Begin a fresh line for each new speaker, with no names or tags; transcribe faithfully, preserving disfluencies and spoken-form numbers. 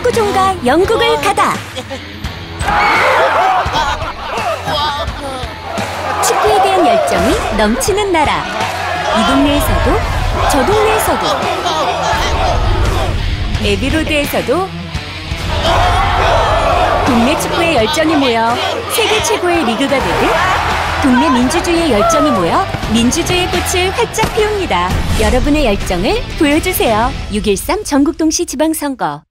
축구종가 영국을 가다. 축구에 대한 열정이 넘치는 나라. 이 동네에서도 저 동네에서도 에비로드에서도 동네 축구의 열정이 모여 세계 최고의 리그가 되듯 동네 민주주의의 열정이 모여 민주주의의 꽃을 활짝 피웁니다. 여러분의 열정을 보여주세요. 육일삼 전국동시 지방선거.